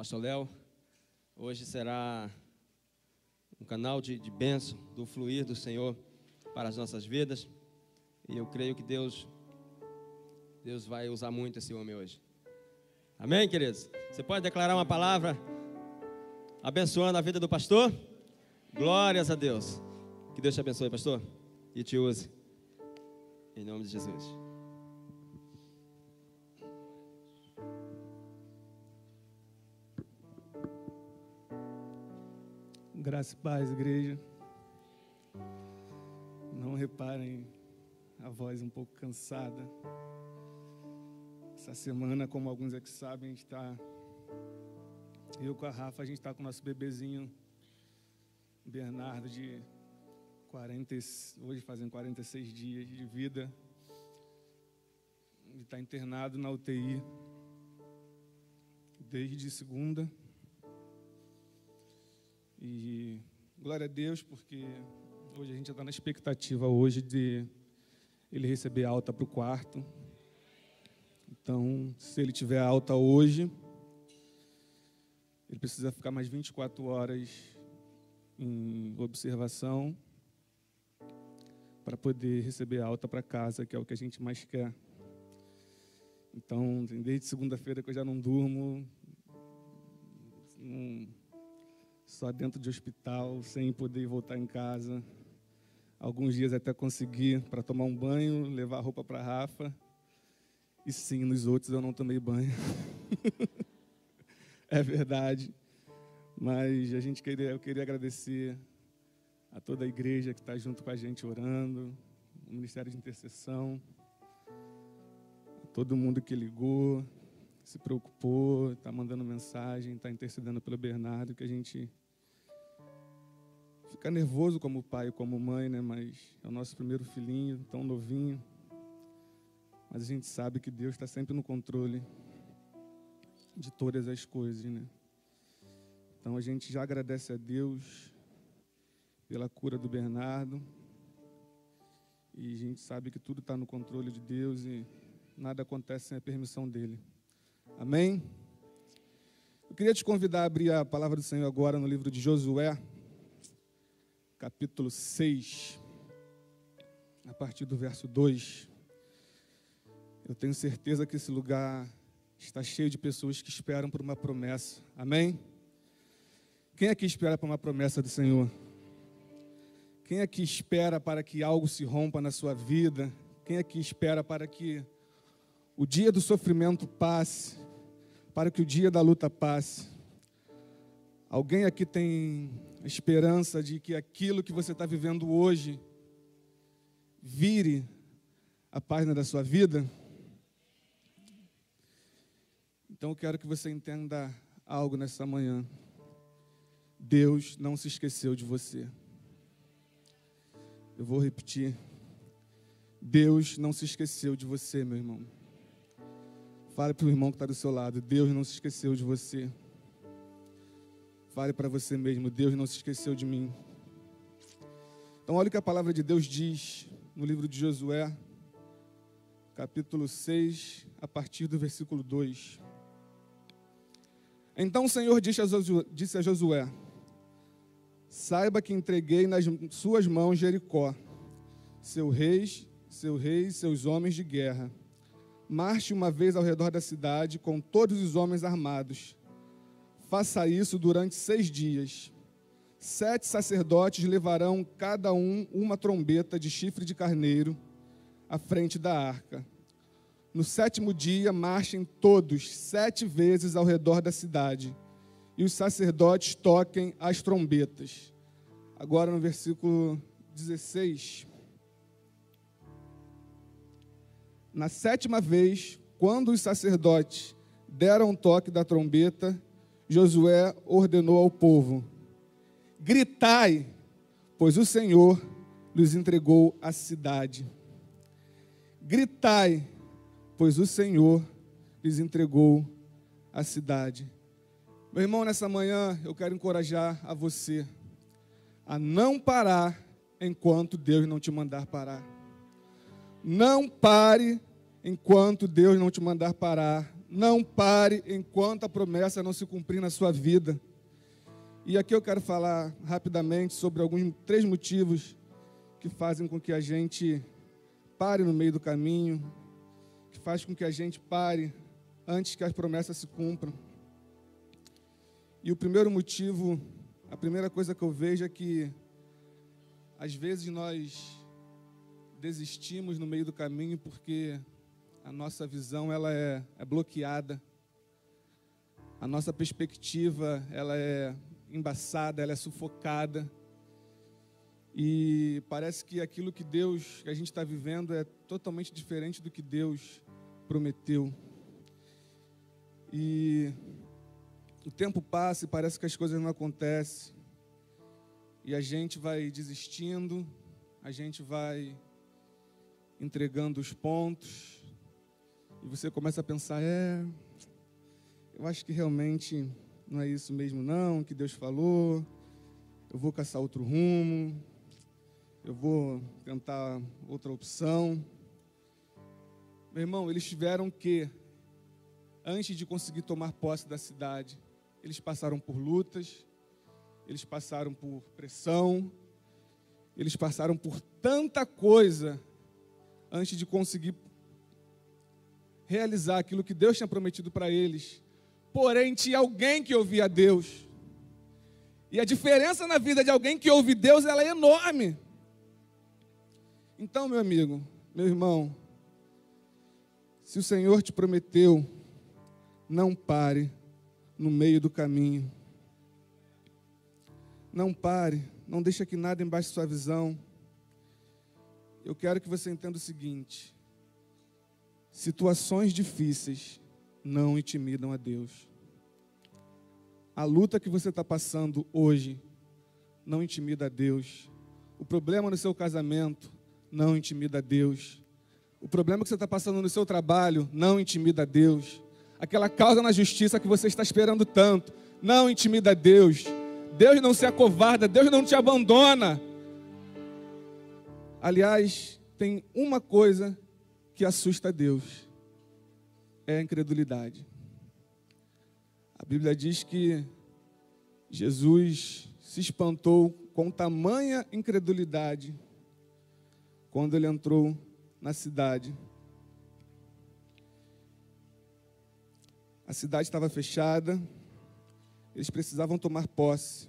Pastor Léo. Hoje será um canal de bênção, do fluir do Senhor para as nossas vidas. E eu creio que Deus vai usar muito esse homem hoje. Amém, queridos? Você pode declarar uma palavra abençoando a vida do pastor? Glórias a Deus. Que Deus te abençoe, pastor, e te use. Em nome de Jesus. Graça e paz, igreja. Não reparem a voz um pouco cansada. Essa semana, como alguns aqui sabem, eu com a Rafa, a gente está com o nosso bebezinho Bernardo hoje fazem 46 dias de vida. Ele está internado na UTI desde segunda. E glória a Deus, porque hoje a gente já está na expectativa hoje de ele receber alta para o quarto. Então, se ele tiver alta hoje, ele precisa ficar mais 24 horas em observação para poder receber alta para casa, que é o que a gente mais quer. Então, desde segunda-feira que eu já não durmo, só dentro de hospital, sem poder voltar em casa. Alguns dias até consegui para tomar um banho, levar a roupa para a Rafa. E sim, nos outros eu não tomei banho. É verdade. Mas eu queria agradecer a toda a igreja que está junto com a gente orando, o Ministério de Intercessão, a todo mundo que ligou, se preocupou, está mandando mensagem, está intercedendo pelo Bernardo, que a gente fica nervoso como pai, como mãe, né? Mas é o nosso primeiro filhinho, tão novinho. Mas a gente sabe que Deus está sempre no controle de todas as coisas, né? Então a gente já agradece a Deus pela cura do Bernardo. E a gente sabe que tudo está no controle de Deus e nada acontece sem a permissão dele. Amém? Eu queria te convidar a abrir a palavra do Senhor agora no livro de Josué, capítulo 6, a partir do verso 2. Eu tenho certeza que esse lugar está cheio de pessoas que esperam por uma promessa. Amém? Quem aqui espera por uma promessa do Senhor? Quem aqui espera para que algo se rompa na sua vida? Quem aqui espera para que o dia do sofrimento passe, para que o dia da luta passe? Alguém aqui tem a esperança de que aquilo que você está vivendo hoje vire a página da sua vida? Então eu quero que você entenda algo nessa manhã. Deus não se esqueceu de você. Eu vou repetir. Deus não se esqueceu de você, meu irmão. Fale para o irmão que está do seu lado. Deus não se esqueceu de você. Fale para você mesmo. Deus não se esqueceu de mim. Então olha o que a palavra de Deus diz no livro de Josué, capítulo 6, a partir do versículo 2. Então o Senhor disse a Josué: saiba que entreguei nas suas mãos Jericó, seu rei e seus homens de guerra. Marche uma vez ao redor da cidade com todos os homens armados. Faça isso durante 6 dias. 7 sacerdotes levarão cada um uma trombeta de chifre de carneiro à frente da arca. No 7º dia, marchem todos 7 vezes ao redor da cidade, e os sacerdotes toquem as trombetas. Agora no versículo 16. Na 7ª vez, quando os sacerdotes deram o toque da trombeta, Josué ordenou ao povo: gritai, pois o Senhor lhes entregou a cidade. Gritai, pois o Senhor lhes entregou a cidade. Meu irmão, nessa manhã eu quero encorajar a você a não parar enquanto Deus não te mandar parar. Não pare enquanto Deus não te mandar parar não pare enquanto a promessa não se cumprir na sua vida. E aqui eu quero falar rapidamente sobre alguns 3 motivos que fazem com que a gente pare no meio do caminho, que faz com que a gente pare antes que as promessas se cumpram. E o primeiro motivo, a primeira coisa que eu vejo é que às vezes nós desistimos no meio do caminho porque a nossa visão ela é bloqueada, a nossa perspectiva ela é embaçada, ela é sufocada, e parece que aquilo que a gente está vivendo é totalmente diferente do que Deus prometeu. E o tempo passa e parece que as coisas não acontecem, e a gente vai desistindo, a gente vai entregando os pontos, e você começa a pensar, eu acho que realmente não é isso mesmo não, que Deus falou, eu vou caçar outro rumo, eu vou tentar outra opção. Meu irmão, eles tiveram que, antes de conseguir tomar posse da cidade, eles passaram por lutas, eles passaram por pressão, eles passaram por tanta coisa antes de conseguir realizar aquilo que Deus tinha prometido para eles. Porém, tinha alguém que ouvia a Deus. E a diferença na vida de alguém que ouve Deus, ela é enorme. Então, meu amigo, meu irmão, se o Senhor te prometeu, não pare no meio do caminho. Não pare, não deixe que nada embaixo de sua visão. Eu quero que você entenda o seguinte: situações difíceis não intimidam a Deus. A luta que você está passando hoje não intimida a Deus. O problema no seu casamento não intimida a Deus. O problema que você está passando no seu trabalho não intimida a Deus. Aquela causa na justiça que você está esperando tanto não intimida a Deus. Deus não se acovarda, Deus não te abandona. Aliás, tem uma coisa que assusta a Deus: é a incredulidade. A Bíblia diz que Jesus se espantou com tamanha incredulidade quando ele entrou na cidade. A cidade estava fechada, eles precisavam tomar posse.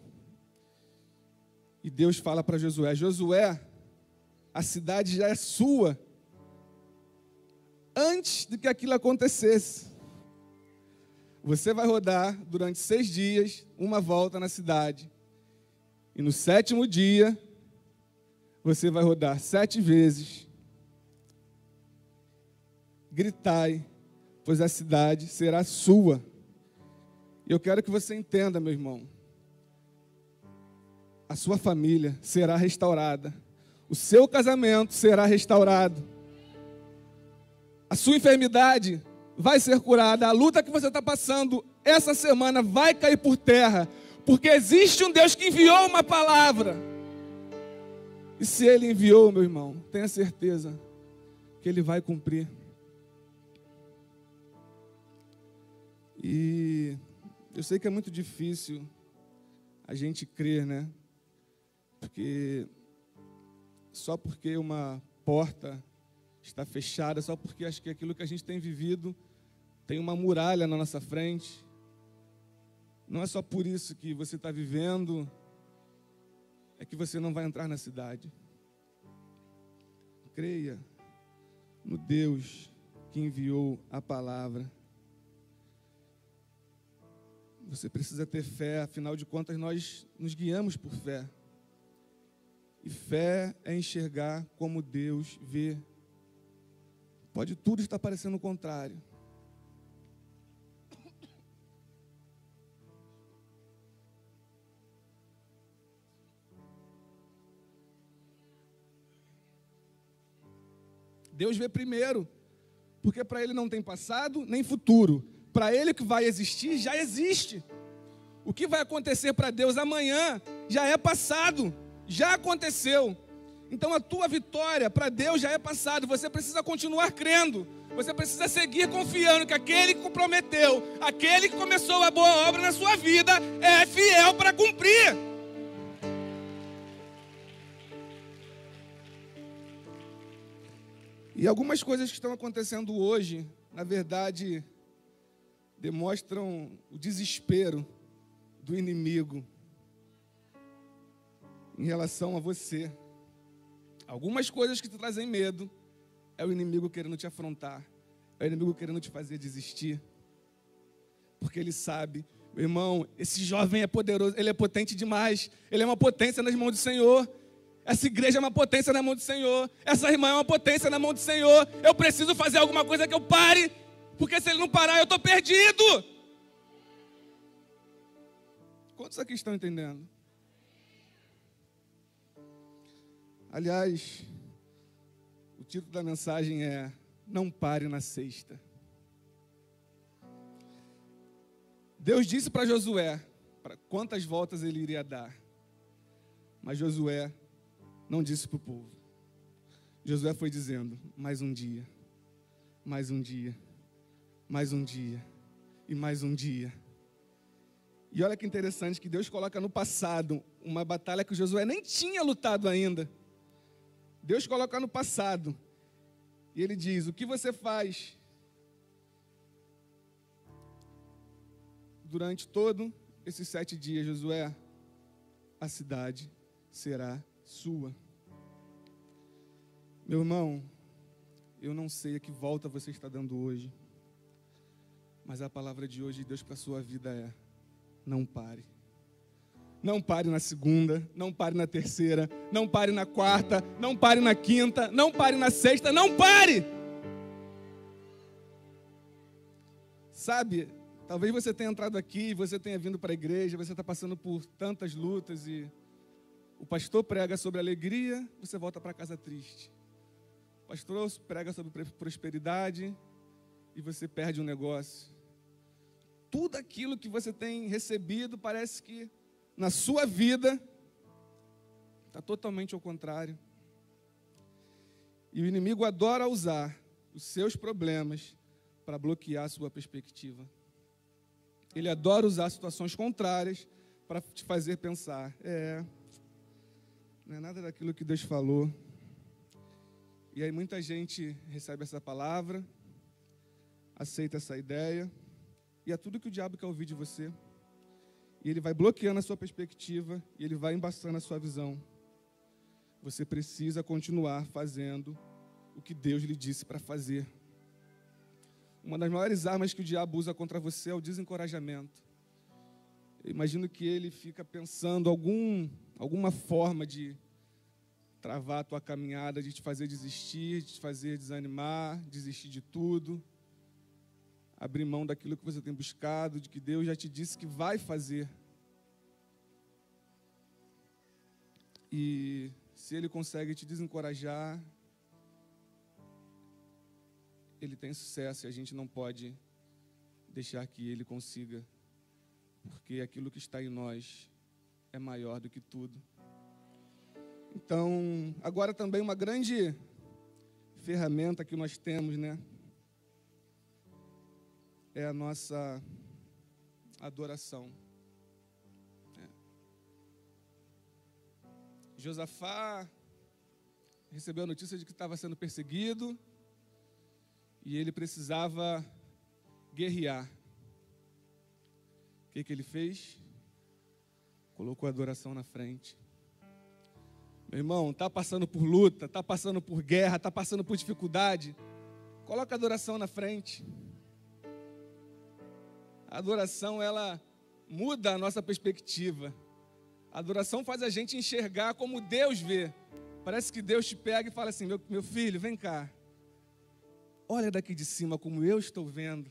E Deus fala para Josué: Josué, a cidade já é sua. Antes de que aquilo acontecesse, você vai rodar durante 6 dias uma volta na cidade. E no 7º dia, você vai rodar 7 vezes. Gritai, pois a cidade será sua. E eu quero que você entenda, meu irmão, a sua família será restaurada, o seu casamento será restaurado, a sua enfermidade vai ser curada, a luta que você está passando essa semana vai cair por terra, porque existe um Deus que enviou uma palavra. E se Ele enviou, meu irmão, tenha certeza que Ele vai cumprir. E eu sei que é muito difícil a gente crer, né? Porque só porque uma porta está fechada, só porque acho que aquilo que a gente tem vivido tem uma muralha na nossa frente, não é só por isso que você está vivendo, é que você não vai entrar na cidade. Creia no Deus que enviou a palavra. Você precisa ter fé, afinal de contas nós nos guiamos por fé. E fé é enxergar como Deus vê. Pode tudo estar parecendo o contrário. Deus vê primeiro, porque para Ele não tem passado nem futuro. Para Ele o que vai existir já existe. O que vai acontecer para Deus amanhã já é passado, já aconteceu. Então a tua vitória para Deus já é passado. Você precisa continuar crendo. Você precisa seguir confiando que aquele que prometeu, aquele que começou a boa obra na sua vida, é fiel para cumprir. E algumas coisas que estão acontecendo hoje, na verdade, demonstram o desespero do inimigo em relação a você. Algumas coisas que te trazem medo é o inimigo querendo te afrontar, é o inimigo querendo te fazer desistir, porque ele sabe, meu irmão, esse jovem é poderoso, ele é potente demais, ele é uma potência nas mãos do Senhor. Essa igreja é uma potência na mão do Senhor. Essa irmã é uma potência na mão do Senhor. Eu preciso fazer alguma coisa que eu pare, porque se ele não parar, eu estou perdido. Quantos aqui estão entendendo? Aliás, o título da mensagem é Não Pare na Sexta. Deus disse para Josué quantas voltas ele iria dar. Mas Josué não disse para o povo. Josué foi dizendo, mais um dia, mais um dia, mais um dia e mais um dia. E olha que interessante que Deus coloca no passado uma batalha que Josué nem tinha lutado ainda. Deus coloca no passado. E ele diz, o que você faz durante todo esses 7 dias, Josué? A cidade será sua. Meu irmão, eu não sei a que volta você está dando hoje, mas a palavra de hoje de Deus para a sua vida é: não pare. Não pare na segunda, não pare na terceira, não pare na quarta, não pare na quinta, não pare na sexta, não pare! Sabe, talvez você tenha entrado aqui, você tenha vindo para a igreja, você está passando por tantas lutas e o pastor prega sobre alegria, você volta para casa triste. O pastor prega sobre prosperidade e você perde um negócio. Tudo aquilo que você tem recebido parece que na sua vida está totalmente ao contrário. E o inimigo adora usar os seus problemas para bloquear a sua perspectiva. Ele adora usar situações contrárias para te fazer pensar, não é nada daquilo que Deus falou. E aí muita gente recebe essa palavra, aceita essa ideia, e é tudo que o diabo quer ouvir de você. E ele vai bloqueando a sua perspectiva, e ele vai embaçando a sua visão. Você precisa continuar fazendo o que Deus lhe disse para fazer. Uma das maiores armas que o diabo usa contra você é o desencorajamento. Eu imagino que ele fica pensando alguma forma de travar a tua caminhada, de te fazer desistir, de te fazer desanimar, desistir de tudo, abrir mão daquilo que você tem buscado, de que Deus já te disse que vai fazer. E se ele consegue te desencorajar, ele tem sucesso e a gente não pode deixar que ele consiga, porque aquilo que está em nós é maior do que tudo. Então, agora também uma grande ferramenta que nós temos, né? É a nossa adoração. Josafá recebeu a notícia de que estava sendo perseguido e ele precisava guerrear. O que ele fez? Colocou a adoração na frente. Meu irmão, está passando por luta, está passando por guerra, está passando por dificuldade, coloca a adoração na frente. A adoração, ela muda a nossa perspectiva. A adoração faz a gente enxergar como Deus vê. Parece que Deus te pega e fala assim, meu filho, vem cá. Olha daqui de cima como eu estou vendo.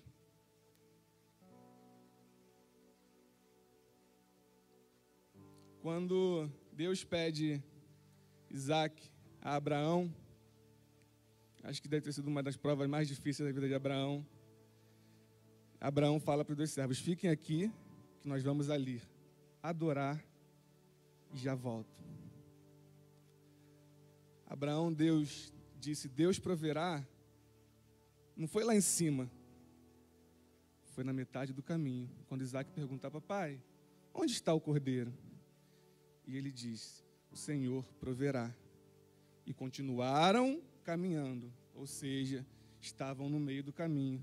Quando Deus pede Isaac a Abraão, acho que deve ter sido uma das provas mais difíceis da vida de Abraão. Abraão fala para os 2 servos, fiquem aqui, que nós vamos ali adorar e já volto. Abraão, Deus disse, Deus proverá, não foi lá em cima, foi na metade do caminho, quando Isaac perguntava, papai, onde está o cordeiro? E ele disse, o Senhor proverá. E continuaram caminhando, ou seja, estavam no meio do caminho.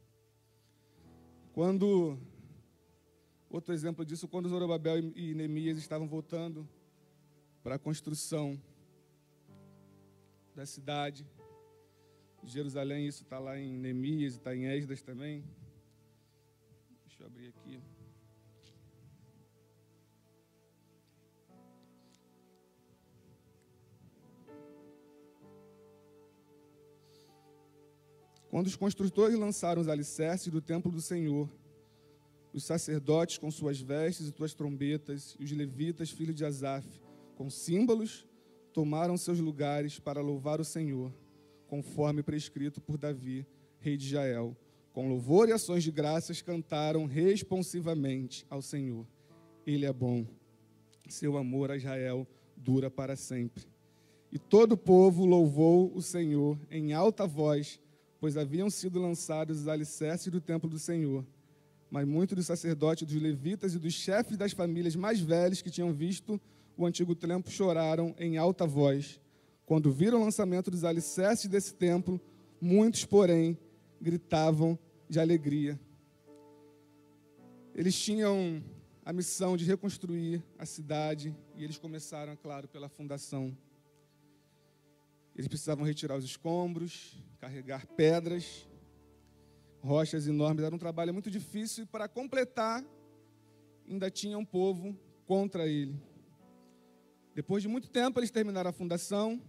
Outro exemplo disso, quando Zorobabel e Neemias estavam voltando para a construção da cidade de Jerusalém, isso está lá em Neemias, está em Esdras também. Deixa eu abrir aqui. Quando os construtores lançaram os alicerces do templo do Senhor, os sacerdotes com suas vestes e suas trombetas, e os levitas, filhos de Asaf, com símbolos, tomaram seus lugares para louvar o Senhor, conforme prescrito por Davi, rei de Israel. Com louvor e ações de graças, cantaram responsivamente ao Senhor. Ele é bom, seu amor a Israel dura para sempre. E todo o povo louvou o Senhor em alta voz, pois haviam sido lançados os alicerces do templo do Senhor. Mas muitos dos sacerdotes, dos levitas e dos chefes das famílias mais velhos que tinham visto o antigo templo choraram em alta voz. Quando viram o lançamento dos alicerces desse templo, muitos, porém, gritavam de alegria. Eles tinham a missão de reconstruir a cidade e eles começaram, é claro, pela fundação. Eles precisavam retirar os escombros, carregar pedras, rochas enormes. Era um trabalho muito difícil e, para completar, ainda tinha um povo contra ele. Depois de muito tempo, eles terminaram a fundação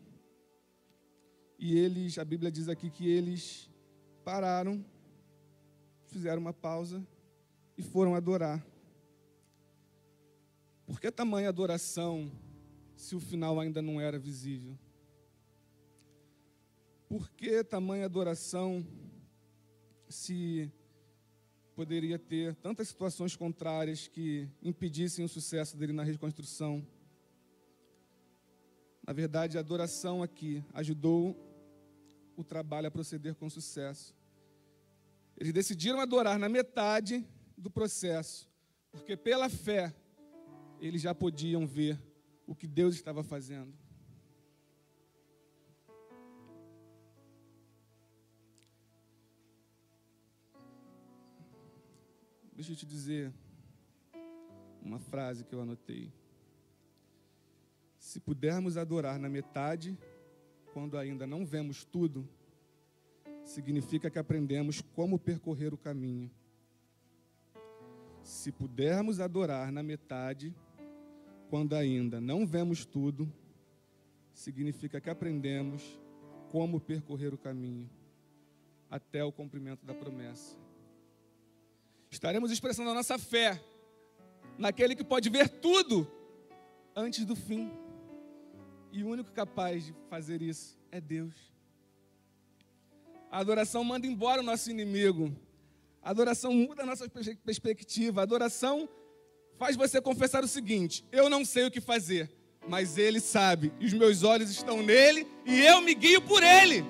e a Bíblia diz aqui que eles pararam, fizeram uma pausa e foram adorar. Por que tamanha adoração se o final ainda não era visível? Por que tamanha adoração se poderia ter tantas situações contrárias que impedissem o sucesso dele na reconstrução? Na verdade, a adoração aqui ajudou o trabalho a proceder com sucesso. Eles decidiram adorar na metade do processo, porque pela fé eles já podiam ver o que Deus estava fazendo. Deixa eu te dizer uma frase que eu anotei. Se pudermos adorar na metade, quando ainda não vemos tudo, significa que aprendemos como percorrer o caminho. Se pudermos adorar na metade, quando ainda não vemos tudo, significa que aprendemos como percorrer o caminho até o cumprimento da promessa. Estaremos expressando a nossa fé naquele que pode ver tudo antes do fim. E o único capaz de fazer isso é Deus. A adoração manda embora o nosso inimigo. A adoração muda a nossa perspectiva. A adoração faz você confessar o seguinte: eu não sei o que fazer, mas Ele sabe. E os meus olhos estão nele e eu me guio por Ele.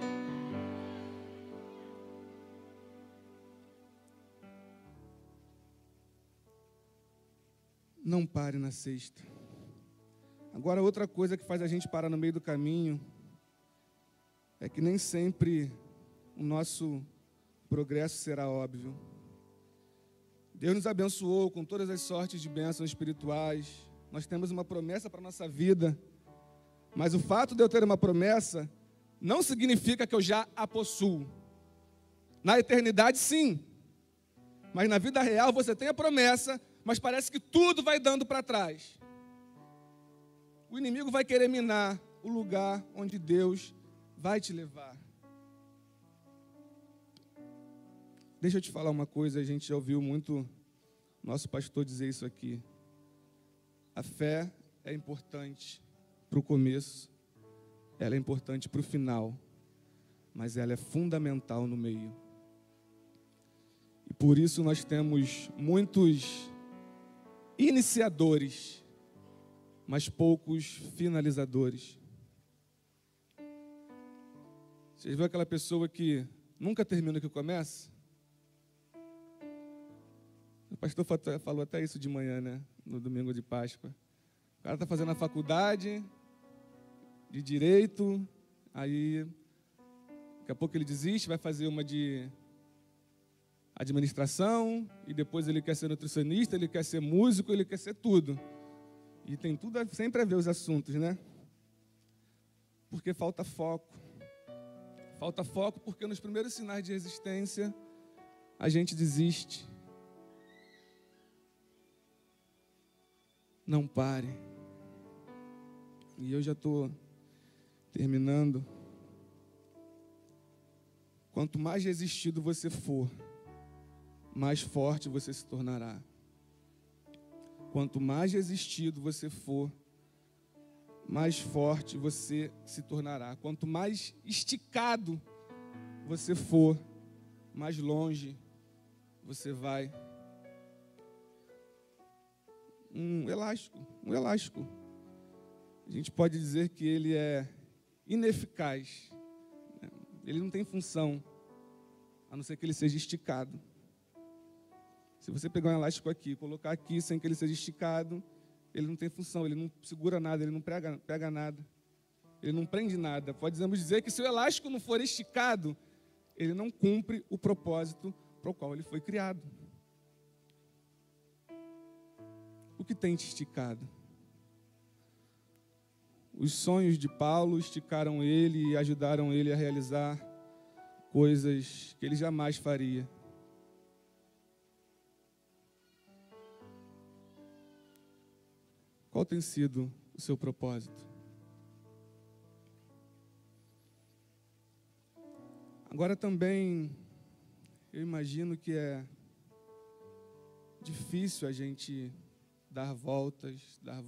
Não pare na sexta. Agora, outra coisa que faz a gente parar no meio do caminho é que nem sempre o nosso progresso será óbvio. Deus nos abençoou com todas as sortes de bênçãos espirituais. Nós temos uma promessa para a nossa vida. Mas o fato de eu ter uma promessa não significa que eu já a possuo. Na eternidade, sim. Mas na vida real você tem a promessa, mas parece que tudo vai dando para trás. O inimigo vai querer minar o lugar onde Deus vai te levar. Deixa eu te falar uma coisa, a gente já ouviu muito nosso pastor dizer isso aqui. A fé é importante para o começo, ela é importante para o final, mas ela é fundamental no meio. E por isso nós temos muitos iniciadores, mas poucos finalizadores. Vocês viram aquela pessoa que nunca termina o que começa? O pastor falou até isso de manhã, né? No domingo de Páscoa. O cara está fazendo a faculdade de Direito, aí daqui a pouco ele desiste, vai fazer uma de administração, e depois ele quer ser nutricionista, ele quer ser músico, ele quer ser tudo. E tem tudo sempre a ver os assuntos, né? Porque falta foco. Falta foco porque nos primeiros sinais de resistência a gente desiste. Não pare. E eu já estou terminando. Quanto mais resistido você for, mais forte você se tornará. Quanto mais resistido você for, mais forte você se tornará. Quanto mais esticado você for, mais longe você vai. Um elástico. A gente pode dizer que ele é ineficaz. Ele não tem função, a não ser que ele seja esticado. Se você pegar um elástico aqui e colocar aqui sem que ele seja esticado, ele não tem função, ele não segura nada, ele não pega nada, ele não prende nada. Podemos dizer que se o elástico não for esticado, ele não cumpre o propósito para o qual ele foi criado. O que tem te esticado? Os sonhos de Paulo esticaram ele e ajudaram ele a realizar coisas que ele jamais faria. Qual tem sido o seu propósito? Agora também, eu imagino que é difícil a gente dar voltas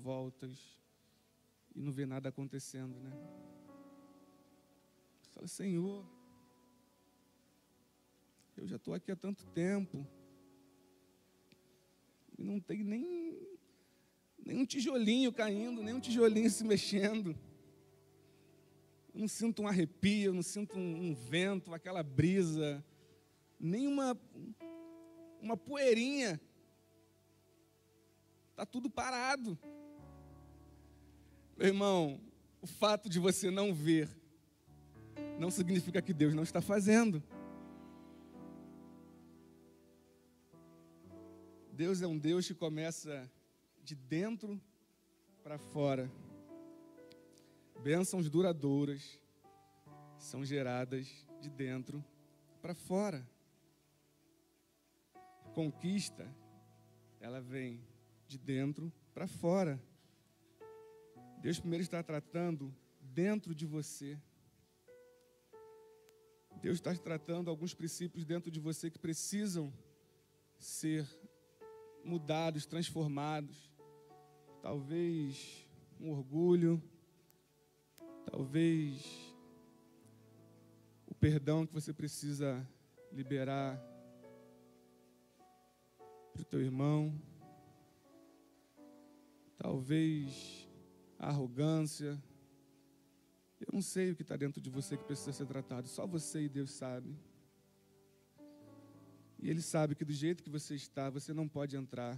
e não ver nada acontecendo, né? Você fala, Senhor, eu já estou aqui há tanto tempo e não tem nem um tijolinho caindo, nem um tijolinho se mexendo. Eu não sinto um arrepio, eu não sinto um vento, aquela brisa, nem uma poeirinha. Está tudo parado. Meu irmão, o fato de você não ver não significa que Deus não está fazendo. Deus é um Deus que começa de dentro para fora. Bênçãos duradouras são geradas de dentro para fora. Conquista, ela vem de dentro para fora. Deus primeiro está tratando dentro de você. Deus está tratando alguns princípios dentro de você que precisam ser mudados, transformados. Talvez um orgulho, talvez o perdão que você precisa liberar para o teu irmão, talvez a arrogância. Eu não sei o que está dentro de você que precisa ser tratado, só você e Deus sabe. E Ele sabe que do jeito que você está, você não pode entrar.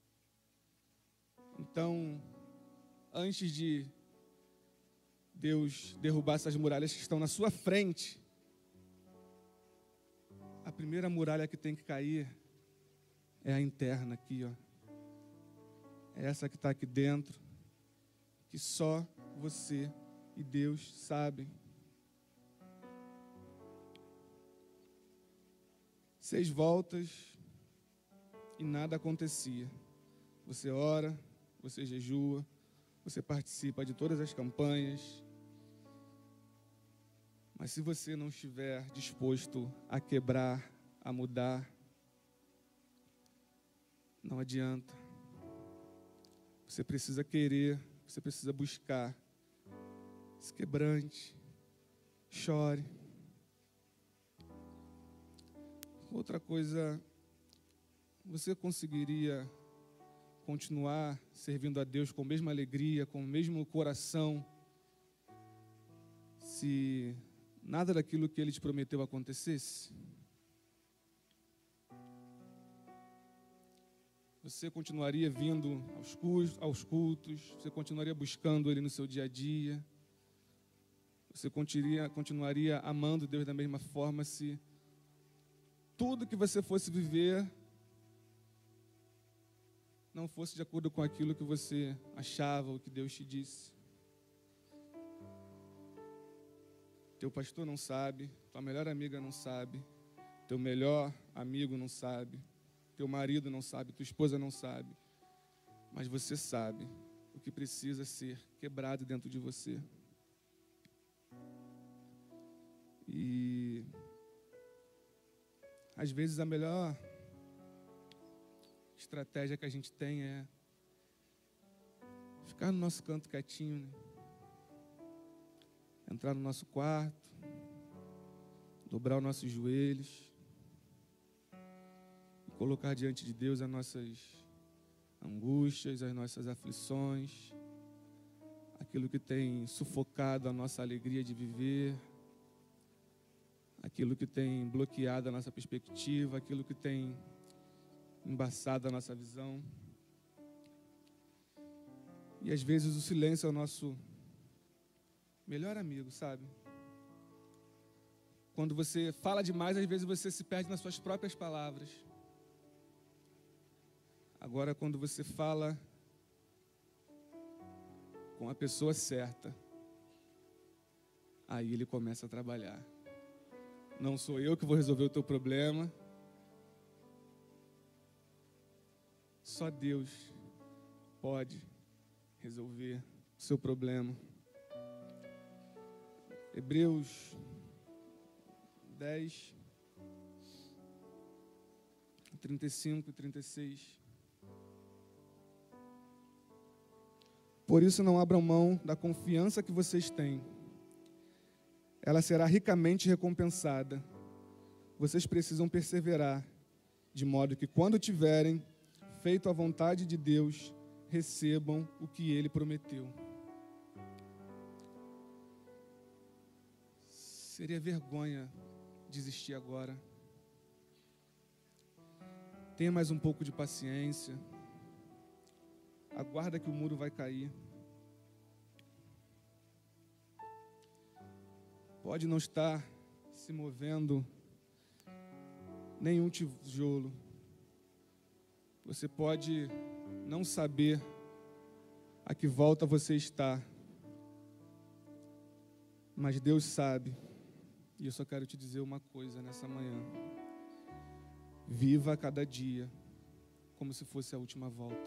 Então, antes de Deus derrubar essas muralhas que estão na sua frente, a primeira muralha que tem que cair é a interna aqui, ó. É essa que está aqui dentro, que só você e Deus sabem. 6 voltas e nada acontecia. Você ora, você jejua, você participa de todas as campanhas. Mas se você não estiver disposto a quebrar, a mudar, não adianta. Você precisa querer, você precisa buscar. Se quebrante, chore. Outra coisa, você conseguiria continuar servindo a Deus com a mesma alegria, com o mesmo coração, se nada daquilo que Ele te prometeu acontecesse? Você continuaria vindo aos cultos, você continuaria buscando Ele no seu dia a dia, você continuaria amando Deus da mesma forma se tudo que você fosse viver não fosse de acordo com aquilo que você achava ou que Deus te disse. Teu pastor não sabe, tua melhor amiga não sabe, teu melhor amigo não sabe, teu marido não sabe, tua esposa não sabe, mas você sabe o que precisa ser quebrado dentro de você. E às vezes a melhor estratégia que a gente tem é ficar no nosso canto quietinho, né? Entrar no nosso quarto, dobrar os nossos joelhos e colocar diante de Deus as nossas angústias, as nossas aflições, aquilo que tem sufocado a nossa alegria de viver, aquilo que tem bloqueado a nossa perspectiva, aquilo que tem embaçado a nossa visão. E às vezes o silêncio é o nosso melhor amigo, sabe? Quando você fala demais, às vezes você se perde nas suas próprias palavras. Agora, quando você fala com a pessoa certa, aí ele começa a trabalhar. Não sou eu que vou resolver o teu problema. Só Deus pode resolver o seu problema. Hebreus 10, 35 e 36. Por isso não abram mão da confiança que vocês têm. Ela será ricamente recompensada. Vocês precisam perseverar, de modo que quando tiverem feito a vontade de Deus, recebam o que Ele prometeu. Seria vergonha desistir agora. Tenha mais um pouco de paciência. Aguarda que o muro vai cair. Pode não estar se movendo nenhum tijolo. Você pode não saber a que volta você está. Mas Deus sabe. E eu só quero te dizer uma coisa nessa manhã. Viva a cada dia como se fosse a última volta.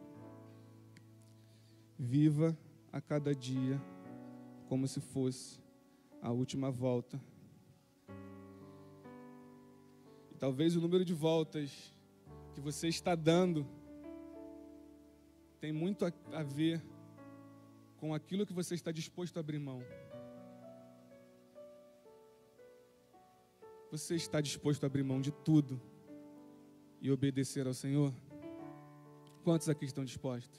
Viva a cada dia como se fosse a última volta. E talvez o número de voltas que você está dando tem muito a ver com aquilo que você está disposto a abrir mão. Você está disposto a abrir mão de tudo e obedecer ao Senhor? Quantos aqui estão dispostos?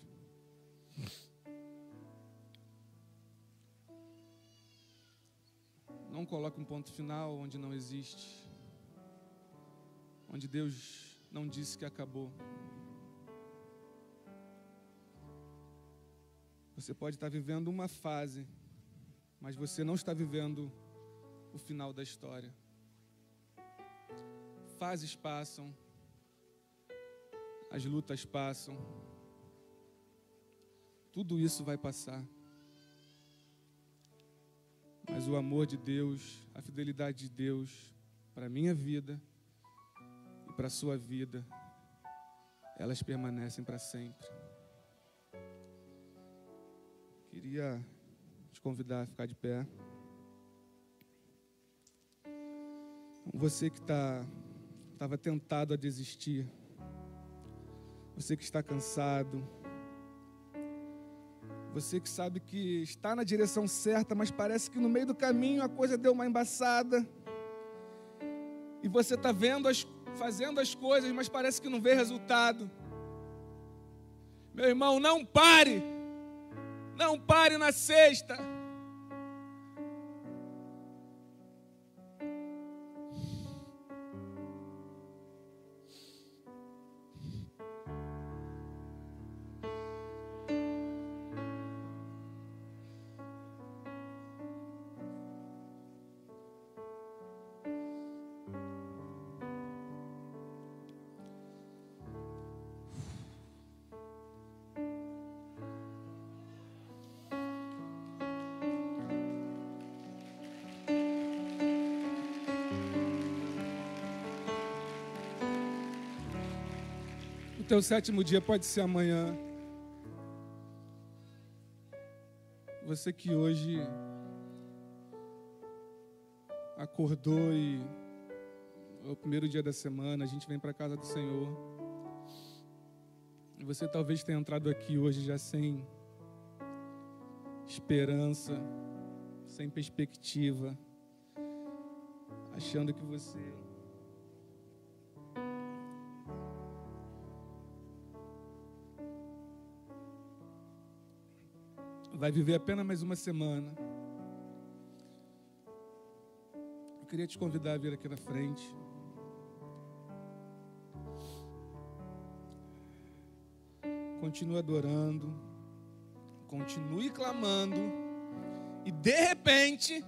Não coloque um ponto final onde não existe, onde Deus não disse que acabou. Você pode estar vivendo uma fase, mas você não está vivendo o final da história. Fases passam, as lutas passam, tudo isso vai passar. Mas o amor de Deus, a fidelidade de Deus para a minha vida e para a sua vida, elas permanecem para sempre. Queria te convidar a ficar de pé. Você que estava tentado a desistir, você que está cansado, você que sabe que está na direção certa, mas parece que no meio do caminho a coisa deu uma embaçada, e você está fazendo as coisas, mas parece que não vê resultado. Meu irmão, não pare na sexta. O teu 7º dia pode ser amanhã. Você que hoje acordou e é o primeiro dia da semana, a gente vem para a casa do Senhor. E você talvez tenha entrado aqui hoje já sem esperança, sem perspectiva, achando que você vai viver apenas mais uma semana. Eu queria te convidar a vir aqui na frente. Continue adorando, continue clamando, e de repente,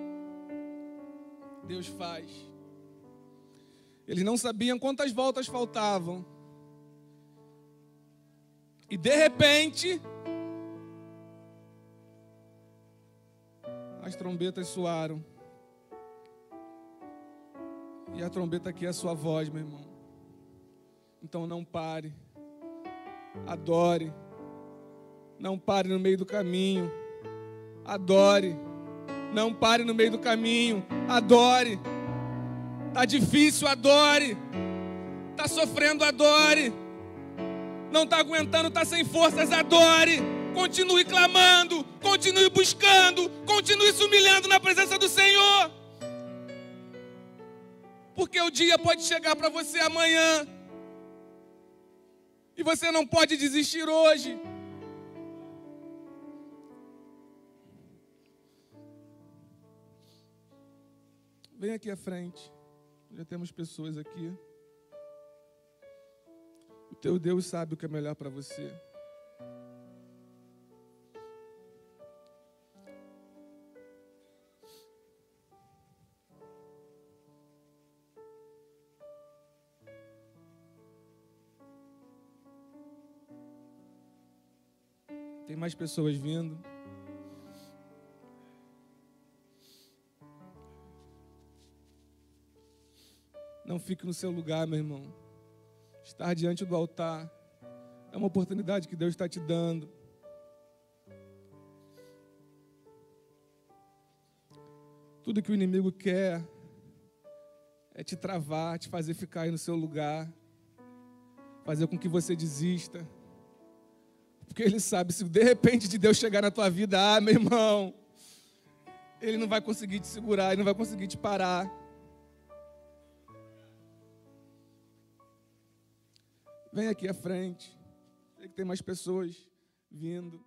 Deus faz. Eles não sabiam quantas voltas faltavam, e de repente, as trombetas soaram. E a trombeta aqui é a sua voz, meu irmão. Então não pare. Adore. Não pare no meio do caminho. Adore. Não pare no meio do caminho. Adore. Tá difícil, adore. Tá sofrendo, adore. Não tá aguentando, tá sem forças, adore. Continue clamando, continue buscando, continue se humilhando na presença do Senhor. Porque o dia pode chegar para você amanhã. E você não pode desistir hoje. Vem aqui à frente. Já temos pessoas aqui. O teu Deus sabe o que é melhor para você. Tem mais pessoas vindo. Não fique no seu lugar, meu irmão. Estar diante do altar é uma oportunidade que Deus está te dando. Tudo que o inimigo quer é te travar, te fazer ficar aí no seu lugar, fazer com que você desista. Porque ele sabe, se de repente de Deus chegar na tua vida, meu irmão, ele não vai conseguir te segurar, ele não vai conseguir te parar. Vem aqui à frente. Sei que tem mais pessoas vindo.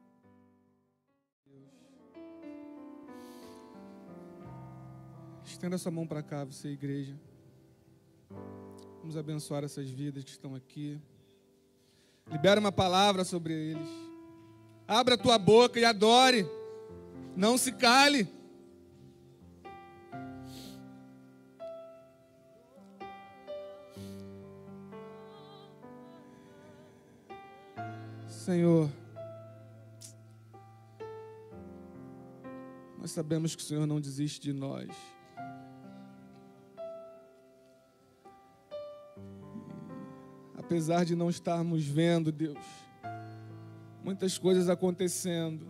Estenda sua mão para cá, você, igreja. Vamos abençoar essas vidas que estão aqui. Libera uma palavra sobre eles. Abra a tua boca e adore. Não se cale. Senhor, nós sabemos que o Senhor não desiste de nós. Apesar de não estarmos vendo, Deus, muitas coisas acontecendo,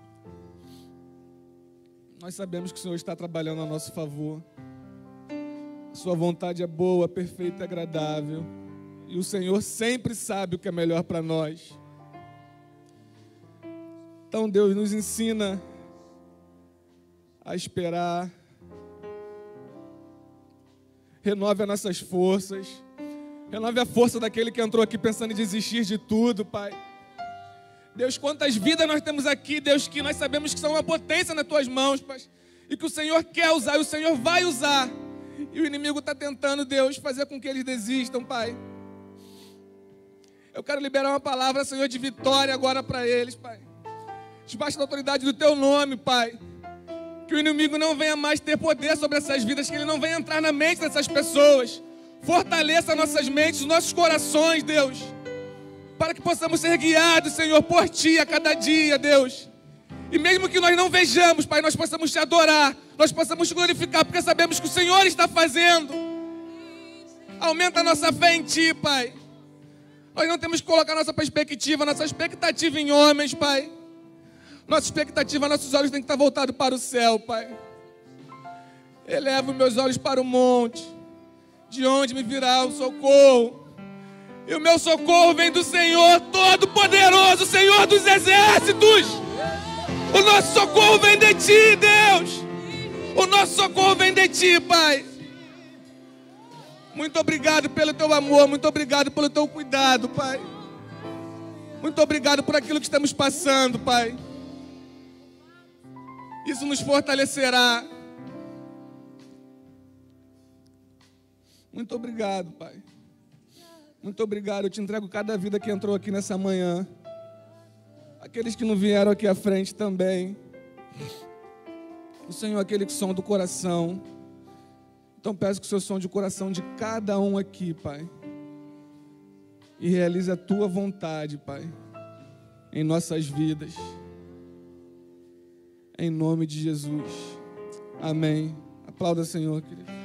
nós sabemos que o Senhor está trabalhando a nosso favor. A sua vontade é boa, perfeita e agradável. E o Senhor sempre sabe o que é melhor para nós. Então, Deus, nos ensina a esperar. Renove as nossas forças. Renove a força daquele que entrou aqui pensando em desistir de tudo, Pai. Deus, quantas vidas nós temos aqui, Deus, que nós sabemos que são uma potência nas Tuas mãos, Pai. E que o Senhor quer usar, e o Senhor vai usar. E o inimigo está tentando, Deus, fazer com que eles desistam, Pai. Eu quero liberar uma palavra, Senhor, de vitória agora para eles, Pai. Debaixo da autoridade do Teu nome, Pai. Que o inimigo não venha mais ter poder sobre essas vidas, que ele não venha entrar na mente dessas pessoas. Fortaleça nossas mentes, nossos corações, Deus, para que possamos ser guiados, Senhor, por Ti a cada dia, Deus. E mesmo que nós não vejamos, Pai, nós possamos Te adorar, nós possamos Te glorificar, porque sabemos que o Senhor está fazendo. Aumenta a nossa fé em Ti, Pai. Nós não temos que colocar nossa expectativa em homens, Pai. Nossa expectativa, nossos olhos têm que estar voltados para o céu, Pai. Elevo meus olhos para o monte, de onde me virá o socorro. E o meu socorro vem do Senhor Todo-Poderoso, Senhor dos Exércitos. O nosso socorro vem de Ti, Deus. O nosso socorro vem de Ti, Pai. Muito obrigado pelo Teu amor, muito obrigado pelo Teu cuidado, Pai. Muito obrigado por aquilo que estamos passando, Pai. Isso nos fortalecerá. Muito obrigado, Pai. Muito obrigado. Eu te entrego cada vida que entrou aqui nessa manhã. Aqueles que não vieram aqui à frente também. O Senhor é aquele que sonda o coração. Então peço que o Senhor sonde o coração de cada um aqui, Pai. E realize a Tua vontade, Pai, em nossas vidas. Em nome de Jesus. Amém. Aplauda, Senhor, querido.